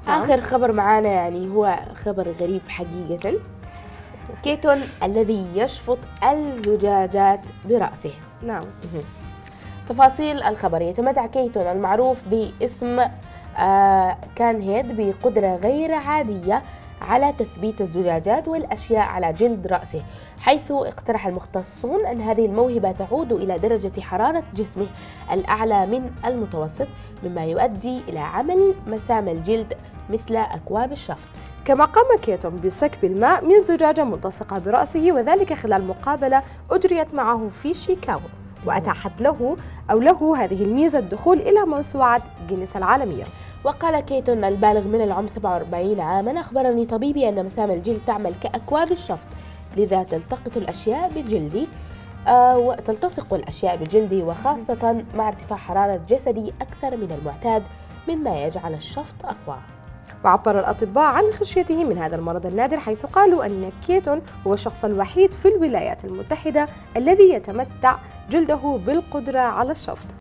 آخر خبر معانا يعني هو خبر غريب حقيقة. كيتون الذي يشفط الزجاجات برأسه. نعم. تفاصيل الخبر: يتمتع كيتون المعروف باسم كان هيد بقدرة غير عادية على تثبيت الزجاجات والأشياء على جلد رأسه، حيث اقترح المختصون أن هذه الموهبة تعود إلى درجة حرارة جسمه الأعلى من المتوسط، مما يؤدي إلى عمل مسام الجلد مثل أكواب الشفط. كما قام كيتون بسكب الماء من زجاجة ملتصقة برأسه، وذلك خلال مقابلة أجريت معه في شيكاغو، وأتاحت له هذه الميزة الدخول إلى موسوعة جينيس العالمية. وقال كيتون البالغ من العمر 47 عاما: أخبرني طبيبي أن مسام الجلد تعمل كأكواب الشفط، لذا تلتقط الأشياء بجلدي وتلتصق الأشياء بجلدي، وخاصة مع ارتفاع حرارة جسدي أكثر من المعتاد، مما يجعل الشفط أقوى. وعبر الأطباء عن خشيته من هذا المرض النادر، حيث قالوا أن كيتون هو الشخص الوحيد في الولايات المتحدة الذي يتمتع جلده بالقدرة على الشفط.